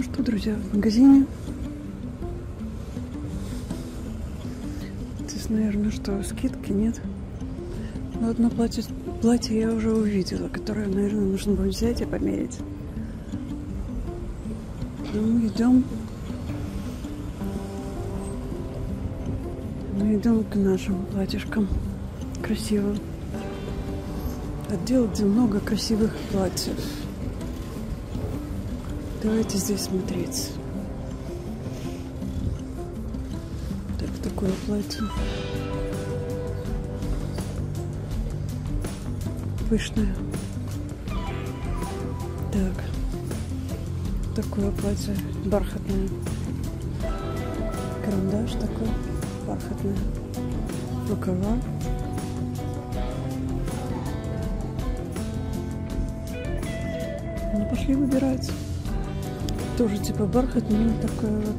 что, друзья, в магазине. Здесь, наверное, что, скидки нет? Но одно платье я уже увидела, которое, наверное, нужно будет взять и померить. Но мы идем к нашим платьишкам красивым. Отдел, где много красивых платьев. Давайте здесь смотреть. Так, такое платье. Пышное. Так. Такое платье бархатное. Карандаш такой бархатный. Рукава. Ну, пошли выбирать. Тоже типа бархатный, такой вот.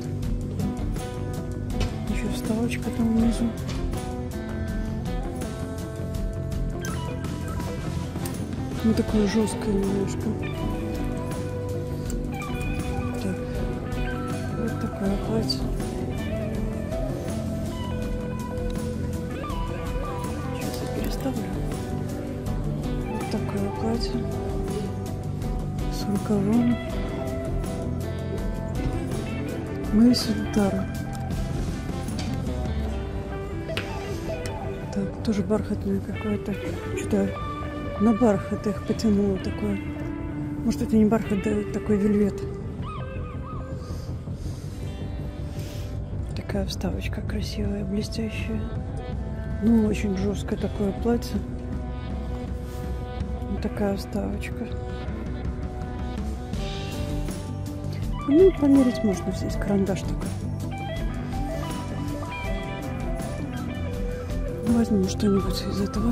Еще вставочка там внизу. Ну, такое жесткое немножко. Так. Вот такое платье. Сейчас я переставлю. Вот такое платье. С рукавом. Мэйсин-Тара. Так, тоже бархатное какое-то. Что-то на бархат их потянуло такое. Может, это не бархат, да, такой вельвет. Такая вставочка красивая, блестящая. Ну, очень жесткое такое платье. Вот такая вставочка. Ну, померить можно, здесь карандаш такой. Возьмем что-нибудь из этого.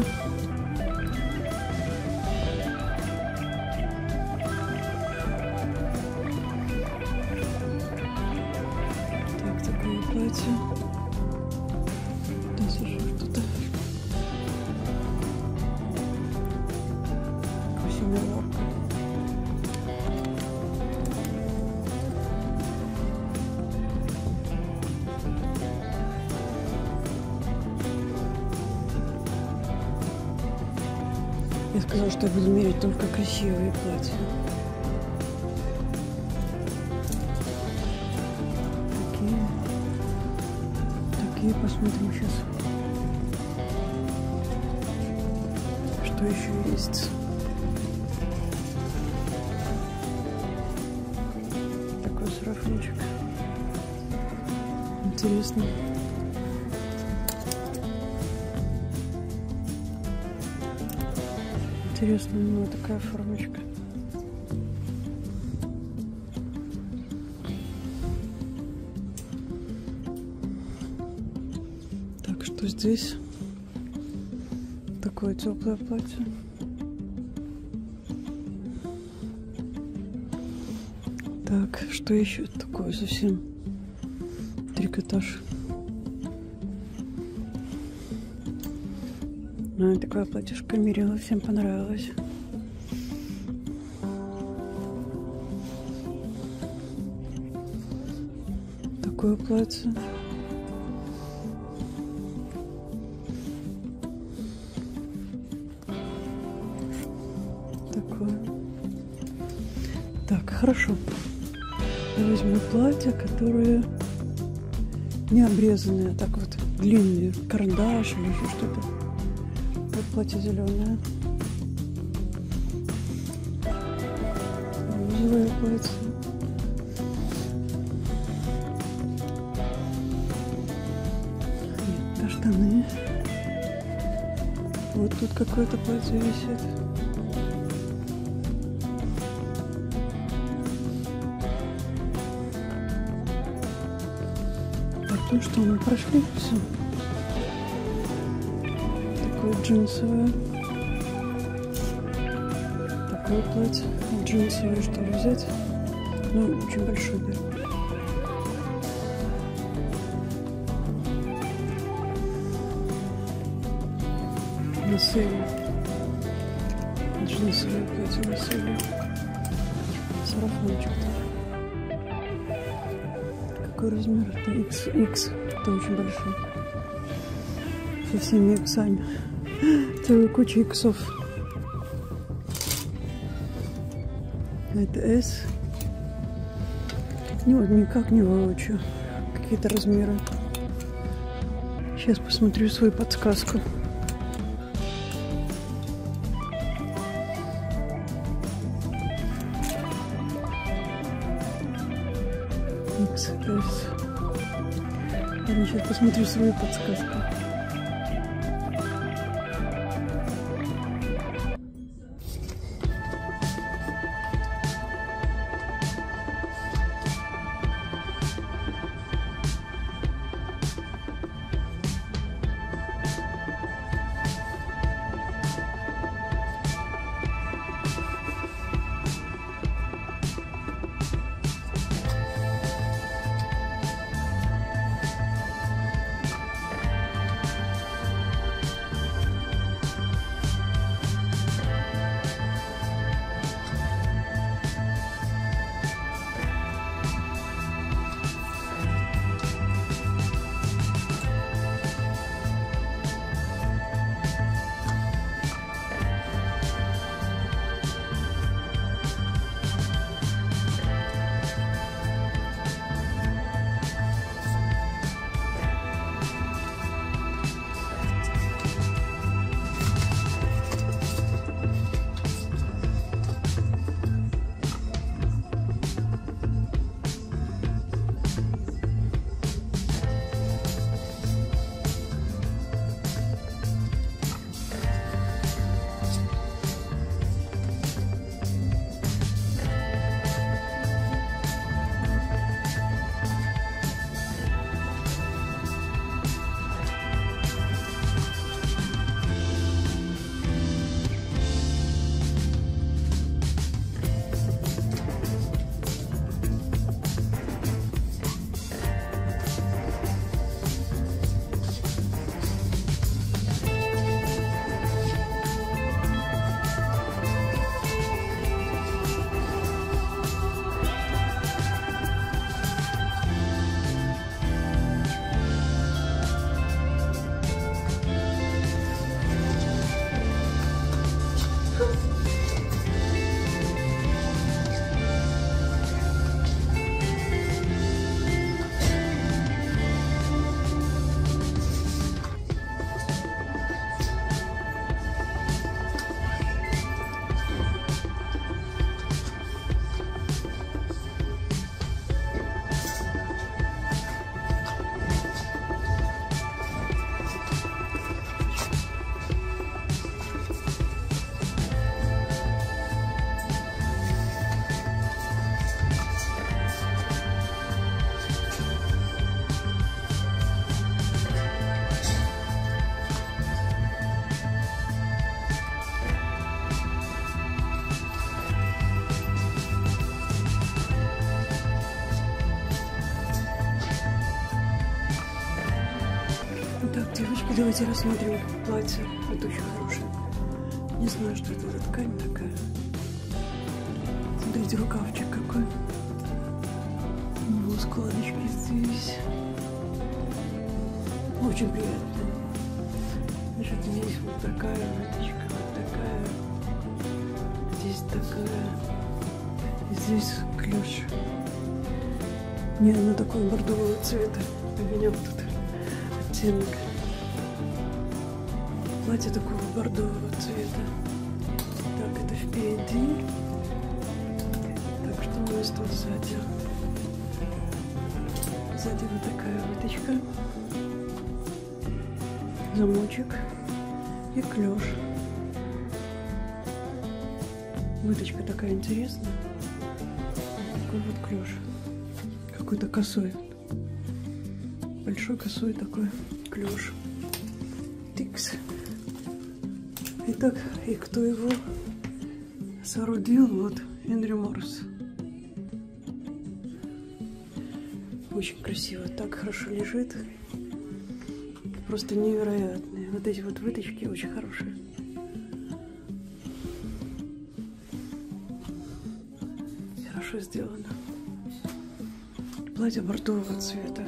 Так, такое платье. Здесь еще что-то. Семерка. Я сказала, что я буду мерить только красивые платья. Такие посмотрим сейчас. Что еще есть? Такой сарафанчик. Интересно. Интересно, ну такая формочка. Так, что здесь? Такое теплое платье. Так, что еще такое совсем? Трикотаж. Ну, такое платьишко мерила, всем понравилось. Такое платье. Такое. Так, хорошо. Я возьму платья, которые не обрезанные, а так вот длинные. Карандаш или еще что-то. Вот платье зеленое. Розовое платье. Нет, штаны. Вот тут какое-то платье висит. Так, ну что, мы прошли все. Джинсовое. Такое платье. Джинсовое, что ли, взять? Ну, очень большое, да. На сейле. Джинсовое платье на сейле. Сарафанчик. какой размер? Это XX. Это очень большой. Со всеми иксами. Целая куча иксов. Это S. Вот никак не выучу какие-то размеры. Сейчас посмотрю свою подсказку. XS. Ладно, сейчас посмотрю свою подсказку. Девочки, давайте рассмотрим платье. Это очень хорошее. Не знаю, что это за ткань такая. Смотрите, рукавчик какой. У него складочки здесь. Очень приятно. Значит, здесь вот такая выточка, вот такая. Здесь такая. И здесь ключ. Не, она такого бордового цвета. У меня вот тут оттенок. Платье такого бордового цвета. Так, это впереди. Так, что у нас тут сзади? Сзади вот такая выточка. Замочек и клеш. Выточка такая интересная. Такой вот клеш. Какой-то косой. Большой косой такой клеш. Тикс. Итак, и кто его соорудил? Вот Генри Моррис. Очень красиво, так хорошо лежит. Просто невероятные. Вот эти вот выточки очень хорошие. Хорошо сделано. платье бордового цвета.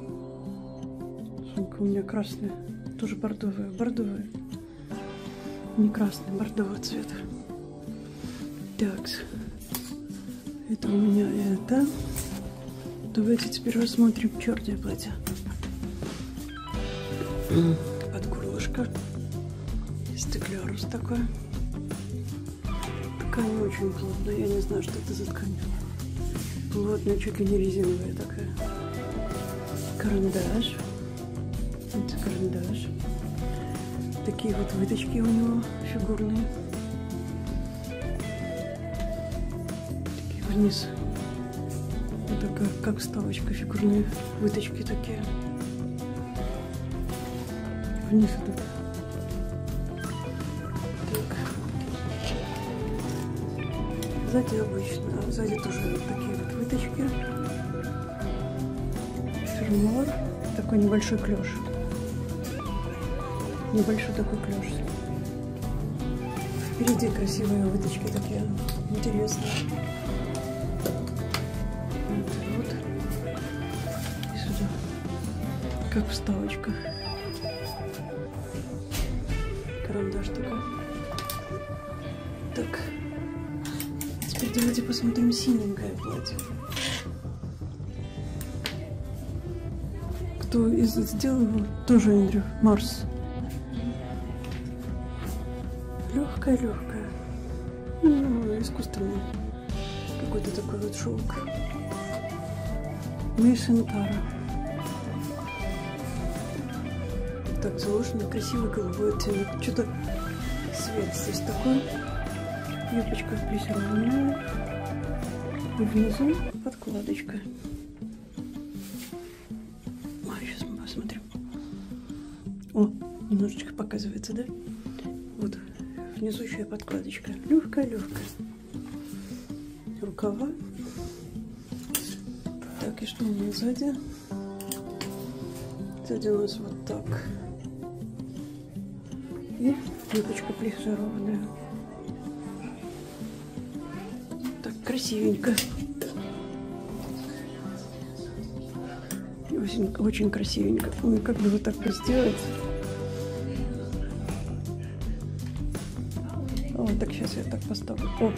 Сумка у меня красная. Тоже бордовая. Бордовая. Не красный, бордового цвета. Так. Это у меня это. Давайте теперь рассмотрим черное платье. Под горлышко. Стеклярус такой. Ткань очень плотная. Я не знаю, что это за ткань. Плотная, чуть ли не резиновая такая. Карандаш. Это карандаш. Такие вот выточки у него фигурные. Такие вниз. Это как вставочка, фигурные выточки такие. Вниз идут. Так. Сзади обычно. А сзади тоже вот такие вот выточки. Фермуар. Такой небольшой клеш. Небольшой такой клеш. Впереди красивые выточки такие. Интересные. Вот. И сюда. Как вставочка. Карандаш такой. Так. Теперь давайте посмотрим синенькое платье. Кто сделал его? Тоже Эндрю Марс. Легкая. Искусственный. Какой-то такой вот шелк. Мейшентара. Так, заложено красивый голубой оттенок. Что-то цвет здесь такой. Юбочка плессированная. И внизу подкладочка. Сейчас мы посмотрим. О, немножечко показывается, да? Вот. Внизу еще и подкладочка. Легкая. Рукава. Так, и что у нас сзади? Сзади у нас вот так. И юбочка плессированная. Так, красивенько. Очень красивенько. Ой, как бы вот так сделать. О, так сейчас я так поставлю. О!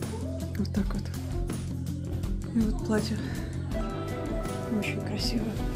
Вот так вот. И вот платье. Очень красиво.